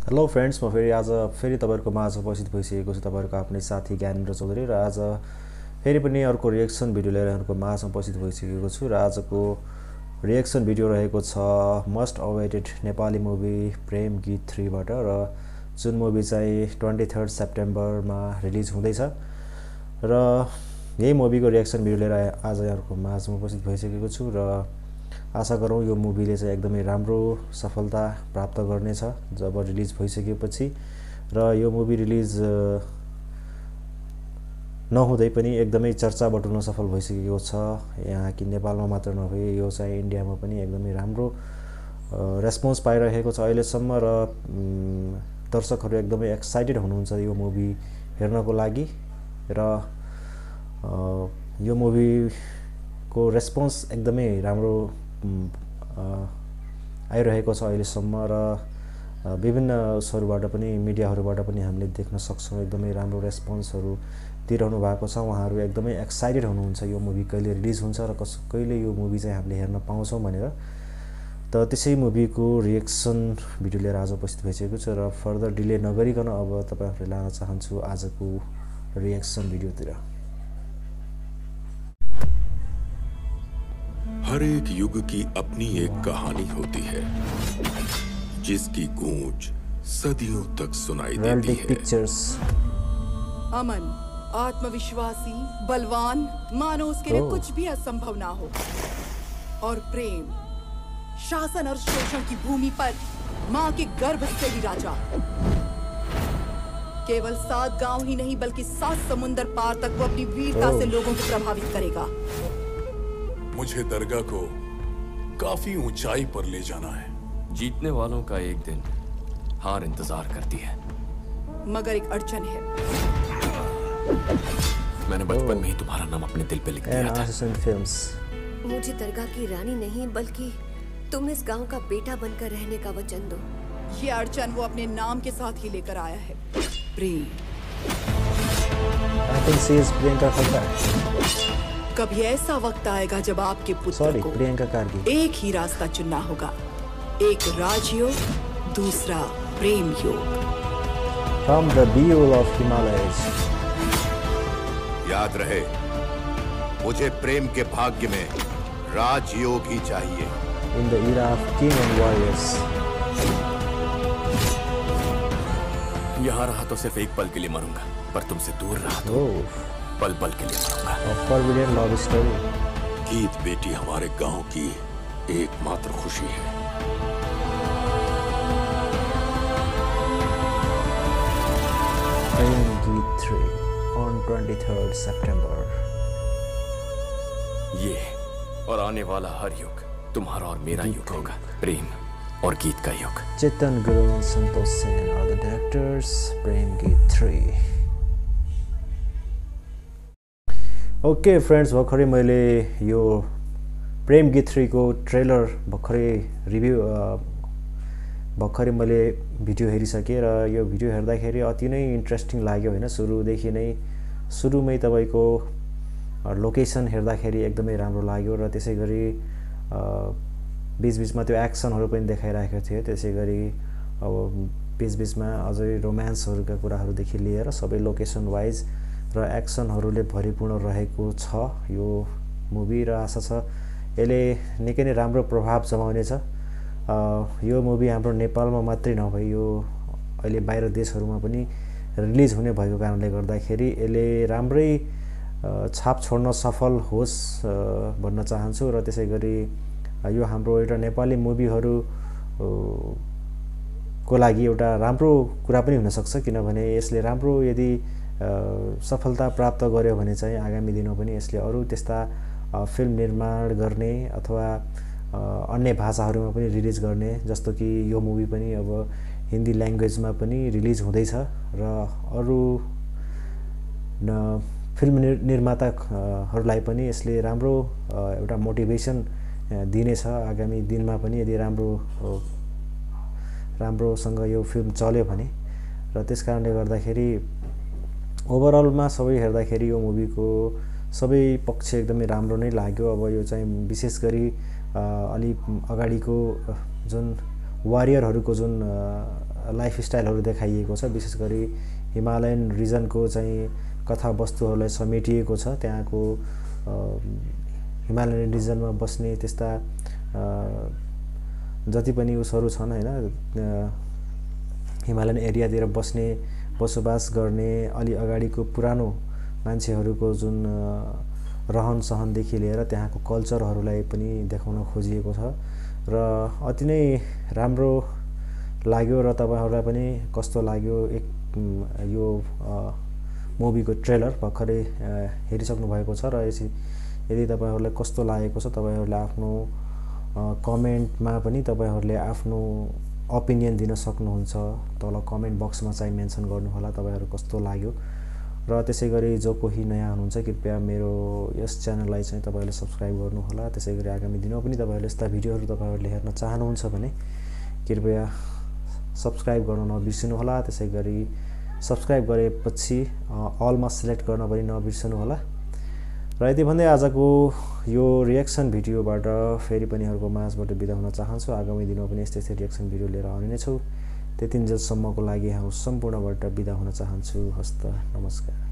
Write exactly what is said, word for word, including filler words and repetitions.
Hello friends, म फेरि आज फेरि तपाईँहरूको माझ उपस्थित भइसकेको छु। तपाईँहरूको आफ्नै साथी ज्ञानेन्द्र चौधरी र आज फेरि पनि अर्को रिएक्सन भिडियो लिएर यहाँहरूको माझमा उपस्थित भइसकेको छु र आजको रिएक्सन भिडियो रहेको छ मस्ट अवेटेड नेपाली मुभी प्रेम गीत थ्रीबाट र जुन मुभी चाहिँ ट्वेन्टी थर्ड सेप्टेम्बरमा रिलिज हुँदैछ र यही मुभीको रिएक्सन भिडियो लिएर आज यहाँहरूको माझमा उपस्थित भइसकेको छु र आशा गरौँ यो मुभीले चाहिँ एकदमै राम्रो सफलता प्राप्त गर्नेछ जब रिलिज भइसकेपछि र यो मुभी रिलिज नहुँदै पनि एकदमै चर्चा बटुल्न सफल भइसकेको छ। यहाँ कि नेपालमा मात्र नभए यो चाहिँ इन्डियामा पनि एकदमै राम्रो रेस्पोन्स पाइरहेको छ अहिलेसम्म र दर्शकहरू एकदमै एक्साइटेड हुनुहुन्छ यो मुभी हेर्नको लागि र यो मुभीको रेस्पोन्स एकदमै राम्रो आइरहेको छ अहिलेसम्म र विभिन्न उसहरूबाट पनि मिडियाहरूबाट पनि हामीले देख्न सक्छौँ एकदमै राम्रो रेस्पोन्सहरू दिइरहनु भएको छ। उहाँहरू एकदमै एक्साइटेड हुनुहुन्छ यो मुभी कहिले रिलिज हुन्छ र कस कहिले यो मुभी चाहिँ हामीले हेर्न पाउँछौँ भनेर। त त्यसै मुभीको रिएक्सन भिडियो लिएर आज उपस्थित भइसकेको छु र फर्दर डिले नगरिकन अब तपाईँहरूले लान चाहन्छु आजको रिएक्सन भिडियोतिर। हर एक युग की अपनी एक कहानी होती है जिसकी गूंज सदियों तक सुनाई देती है। पिक्चर्स अमन, आत्मविश्वासी, बलवान, मानो उसके लिए कुछ भी असंभव ना हो। और प्रेम, शासन और शोषण की भूमि पर माँ के गर्भ से ही राजा। केवल सात गांव ही नहीं बल्कि सात समुंदर पार तक वो अपनी वीरता से लोगों को प्रभावित करेगा। मुझे दरगाह को काफी ऊंचाई पर ले जाना है। जीतने वालों का एक दिन हार इंतजार करती है, मगर एक अड़चन है। मैंने बचपन में ही तुम्हारा नाम अपने दिल पे लिख दिया था। फिल्म्स मुझे दरगाह की रानी नहीं बल्कि तुम इस गांव का बेटा बनकर रहने का वचन दो। ये अड़चन वो अपने नाम के साथ ही लेकर आया है, प्रेम। I think she is Priyanka Khanna. कभी ऐसा वक्त आएगा जब आपके पुत्र को प्रियंका कार्की एक ही रास्ता चुनना होगा, एक राजयोग, दूसरा प्रेम योग। From the Beul of Himalayas। याद रहे, मुझे प्रेम के भाग्य में राजयोग ही चाहिए। In the era of king and warriors। यहाँ रहा तो सिर्फ एक पल के लिए मरूंगा, पर तुमसे दूर रहा तो पल पल के लिए मरूंगा। forbidden love story। गीत बेटी हमारे गांव की एकमात्र खुशी है। प्रेम गीत थ्री on twenty-third September। ये और आने वाला हर युग तुम्हारा और मेरा युग होगा, प्रेम और गीत का युग। चेतन गुरु, संतोष सेन are the directors। प्रेम गीत थ्री। ओके फ्रेन्ड्स, भर्खरै मैले यो प्रेम गीत थ्रीको ट्रेलर भर्खरै रिभ्यू भर्खरै मैले भिडियो हेरिसकेँ र यो भिडियो हेर्दाखेरि अति नै इन्ट्रेस्टिङ लाग्यो होइन। सुरुदेखि नै सुरुमै तपाईँको लोकेसन हेर्दाखेरि एकदमै राम्रो लाग्यो र त्यसै गरी बिचबिचमा त्यो एक्सनहरू पनि देखाइरहेको थियो। त्यसै गरी अब बिचबिचमा अझै रोमान्सहरूका कुराहरूदेखि लिएर सबै लोकेसन वाइज र एक्सनहरूले भरिपूर्ण रहेको छ यो मुभी र आशा छ यसले निकै नै राम्रो प्रभाव जमाउनेछ। यो मुभी हाम्रो नेपालमा मात्रै नभई यो अहिले बाहिर देशहरूमा पनि रिलिज हुने भएको कारणले गर्दाखेरि यसले राम्रै छाप छोड्न सफल होस् भन्न चाहन्छु र त्यसै गरी यो हाम्रो एउटा नेपाली मुभीहरू को लागि एउटा राम्रो कुरा पनि हुनसक्छ, किनभने यसले राम्रो यदि सफलता प्राप्त गर्यो भने चाहिँ आगामी दिनमा पनि यसले अरू त्यस्ता फिल्म निर्माण गर्ने अथवा अन्य भाषाहरूमा पनि रिलिज गर्ने, जस्तो कि यो मुभी पनि अब हिन्दी ल्याङ्ग्वेजमा पनि रिलिज हुँदैछ र अरू फिल्म निर्माताहरूलाई पनि यसले राम्रो एउटा मोटिभेसन दिनेछ आगामी दिनमा पनि यदि राम्रो राम्रोसँग यो फिल्म चल्यो भने। र त्यस कारणले गर्दाखेरि ओभरअलमा सबै हेर्दाखेरि यो मुभीको सबै पक्ष एकदमै राम्रो नै लाग्यो। अब यो चाहिँ विशेष गरी अलि अगाडिको जुन वारियरहरूको जुन लाइफस्टाइलहरू देखाइएको छ। विशेष गरी हिमालयन रिजनको चाहिँ कथावस्तुहरूलाई समेटिएको छ। त्यहाँको हिमालयन रिजनमा बस्ने त्यस्ता जति पनि उसहरू छन् हैन, हिमालयन एरियातिर बस्ने बसोबास गर्ने अलि अगाडिको पुरानो मान्छेहरूको जुन रहन सहनदेखि लिएर त्यहाँको कल्चरहरूलाई पनि देखाउन खोजिएको छ र अति नै राम्रो लाग्यो। र तपाईहरुलाई पनि कस्तो लाग्यो एक यो मुभीको ट्रेलर भर्खरै हेरिसक्नु भएको छ र यदि तपाईहरुलाई कस्तो लागेको छ तपाईहरुले आफ्नो कमेन्टमा पनि तपाईहरुले आफ्नो ओपिनियन दिन सक्नुहुन्छ। तल कमेन्ट बक्समा चाहिँ मेन्सन गर्नु होला तपाईहरु कस्तो लाग्यो। र त्यसैगरी जो कोही नयाँ हुनुहुन्छ कृपया मेरो यस च्यानललाई चाहिँ तपाईहरुले सब्स्क्राइब गर्नु होला। त्यसैगरी आगामी दिनमा पनि तपाईहरुले यस्ता भिडियोहरु तपाईहरुले हेर्न चाहनुहुन्छ भने कृपया सब्स्क्राइब गर्न नबिर्सनु होला। त्यसैगरी सब्स्क्राइब गरेपछि अलमा सिलेक्ट गर्न पनि नबिर्सनु होला। र यति भन्दै आजको यो रिएक्सन भिडियोबाट फेरि पनि हरुको माझबाट बिदा हुन चाहन्छु। आगामी दिनमा पनि यस्तै यस्तै रिएक्सन भिडियो लिएर आउने नै छु। त्यतिन्जेलसम्मको लागि हामी सम्पूर्णबाट बिदा हुन चाहन्छु। हस्त नमस्कार।